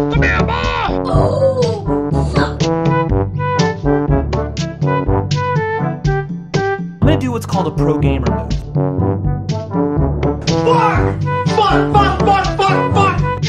Come here, Ma! Oh, fuck. I'm gonna do what's called a pro gamer move. Fuck! Fuck! Fuck! Fuck! Fuck! Fuck!